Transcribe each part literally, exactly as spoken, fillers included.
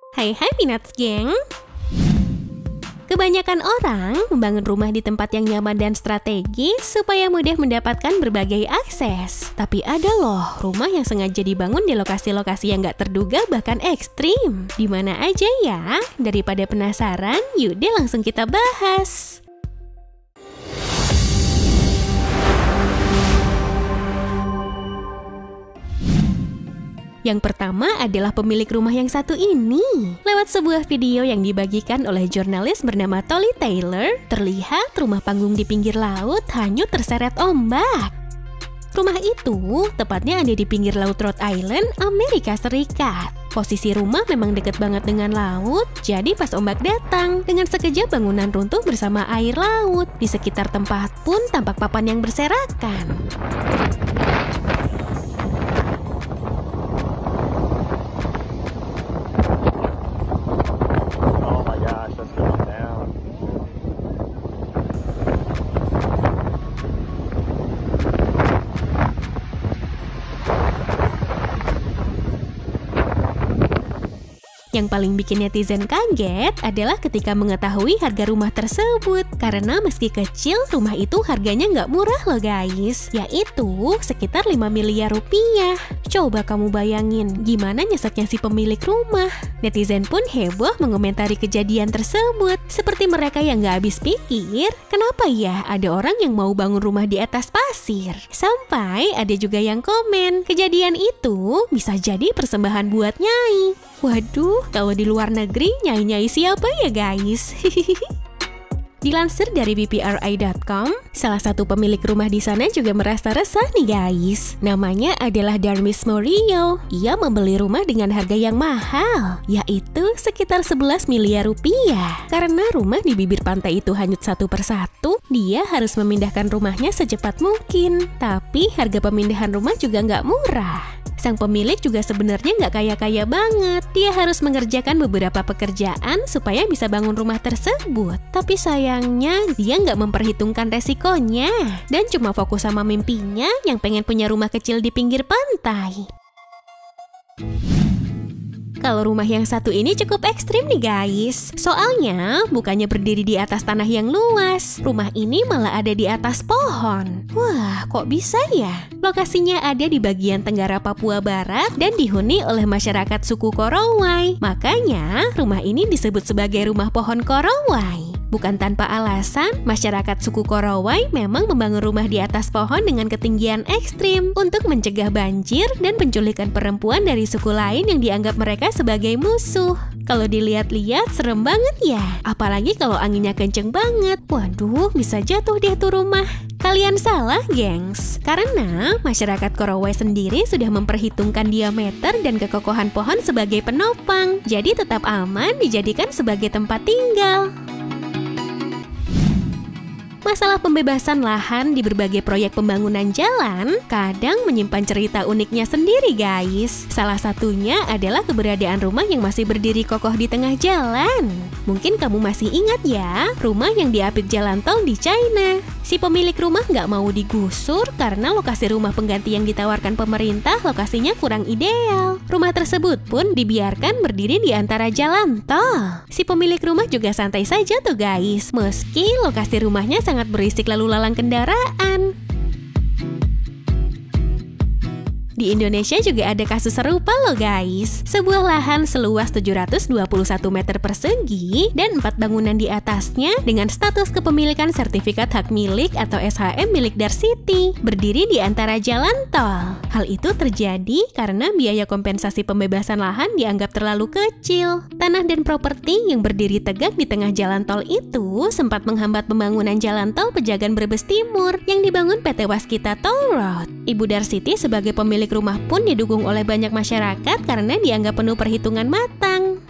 Hai hai Peanuts Gang. Kebanyakan orang membangun rumah di tempat yang nyaman dan strategis supaya mudah mendapatkan berbagai akses. Tapi ada loh rumah yang sengaja dibangun di lokasi-lokasi yang gak terduga bahkan ekstrim. Di mana aja ya? Daripada penasaran, yuk deh langsung kita bahas. Yang pertama adalah pemilik rumah yang satu ini. Lewat sebuah video yang dibagikan oleh jurnalis bernama Tolly Taylor, terlihat rumah panggung di pinggir laut hanyut terseret ombak. Rumah itu tepatnya ada di pinggir laut Rhode Island, Amerika Serikat. Posisi rumah memang dekat banget dengan laut, jadi pas ombak datang, dengan sekejap bangunan runtuh bersama air laut. Di sekitar tempat pun tampak papan yang berserakan. Yang paling bikin netizen kaget adalah ketika mengetahui harga rumah tersebut. Karena meski kecil, rumah itu harganya nggak murah loh guys. Yaitu sekitar lima miliar rupiah. Coba kamu bayangin, gimana nyeseknya si pemilik rumah. Netizen pun heboh mengomentari kejadian tersebut. Seperti mereka yang nggak habis pikir, kenapa ya ada orang yang mau bangun rumah di atas pasir? Sampai ada juga yang komen, kejadian itu bisa jadi persembahan buat Nyai. Waduh, kalau di luar negeri, nyai-nyai siapa ya guys? Dilansir dari B P R I dot com, salah satu pemilik rumah di sana juga merasa resah nih guys. Namanya adalah Darmis Morio. Ia membeli rumah dengan harga yang mahal, yaitu sekitar sebelas miliar rupiah. Karena rumah di bibir pantai itu hanyut satu persatu, dia harus memindahkan rumahnya secepat mungkin. Tapi harga pemindahan rumah juga nggak murah. Sang pemilik juga sebenarnya nggak kaya-kaya banget. Dia harus mengerjakan beberapa pekerjaan supaya bisa bangun rumah tersebut. Tapi sayangnya dia nggak memperhitungkan resikonya dan cuma fokus sama mimpinya yang pengen punya rumah kecil di pinggir pantai. Kalau rumah yang satu ini cukup ekstrim nih guys. Soalnya bukannya berdiri di atas tanah yang luas. Rumah ini malah ada di atas pohon. Wah, kok bisa ya? Lokasinya ada di bagian tenggara Papua Barat dan dihuni oleh masyarakat suku Korowai. Makanya rumah ini disebut sebagai rumah pohon Korowai. Bukan tanpa alasan, masyarakat suku Korowai memang membangun rumah di atas pohon dengan ketinggian ekstrim untuk mencegah banjir dan penculikan perempuan dari suku lain yang dianggap mereka sebagai musuh. Kalau dilihat-lihat serem banget ya, apalagi kalau anginnya kenceng banget. Waduh, bisa jatuh deh tuh rumah. Kalian salah, gengs. Karena masyarakat Korowai sendiri sudah memperhitungkan diameter dan kekokohan pohon sebagai penopang. Jadi tetap aman dijadikan sebagai tempat tinggal. Masalah pembebasan lahan di berbagai proyek pembangunan jalan kadang menyimpan cerita uniknya sendiri guys. Salah satunya adalah keberadaan rumah yang masih berdiri kokoh di tengah jalan. Mungkin kamu masih ingat ya, rumah yang diapit jalan tol di China. Si pemilik rumah nggak mau digusur karena lokasi rumah pengganti yang ditawarkan pemerintah lokasinya kurang ideal. Rumah tersebut pun dibiarkan berdiri di antara jalan tol. Si pemilik rumah juga santai saja tuh guys, meski lokasi rumahnya sangat berisik lalu lalang kendaraan. Di Indonesia juga ada kasus serupa loh guys. Sebuah lahan seluas tujuh ratus dua puluh satu meter persegi dan empat bangunan di atasnya dengan status kepemilikan sertifikat hak milik atau S H M milik Darsiti berdiri di antara jalan tol. Hal itu terjadi karena biaya kompensasi pembebasan lahan dianggap terlalu kecil. Tanah dan properti yang berdiri tegak di tengah jalan tol itu sempat menghambat pembangunan jalan tol Pejagan Brebes Timur yang dibangun P T Waskita Toll Road. Ibu Darsiti sebagai pemilik rumah pun didukung oleh banyak masyarakat karena dianggap penuh perhitungan matang.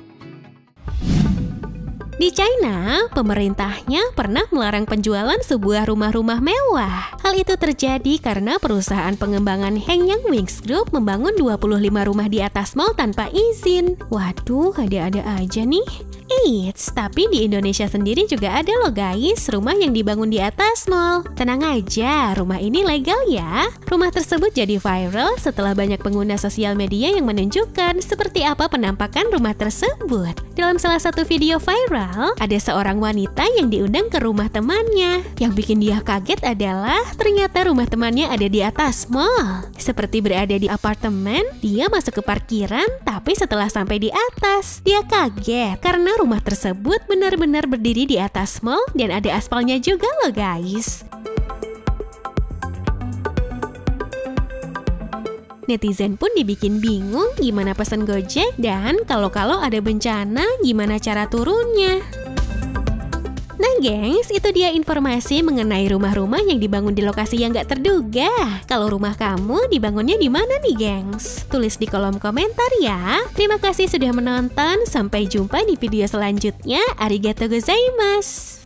Di China, pemerintahnya pernah melarang penjualan sebuah rumah-rumah mewah. Hal itu terjadi karena perusahaan pengembangan Hengyang Wings Group membangun dua puluh lima rumah di atas mall tanpa izin. Waduh, ada-ada aja nih. Eits, tapi di Indonesia sendiri juga ada loh guys, rumah yang dibangun di atas mall. Tenang aja, rumah ini legal ya. Rumah tersebut jadi viral setelah banyak pengguna sosial media yang menunjukkan seperti apa penampakan rumah tersebut. Dalam salah satu video viral, ada seorang wanita yang diundang ke rumah temannya. Yang bikin dia kaget adalah ternyata rumah temannya ada di atas mall. Seperti berada di apartemen, dia masuk ke parkiran, tapi setelah sampai di atas, dia kaget karena rumah tersebut benar-benar berdiri di atas mall dan ada aspalnya juga loh guys. Netizen pun dibikin bingung gimana pesan Gojek dan kalau-kalau ada bencana gimana cara turunnya. Nah gengs, itu dia informasi mengenai rumah-rumah yang dibangun di lokasi yang gak terduga. Kalau rumah kamu dibangunnya di mana nih gengs? Tulis di kolom komentar ya. Terima kasih sudah menonton, sampai jumpa di video selanjutnya. Arigatou gozaimasu.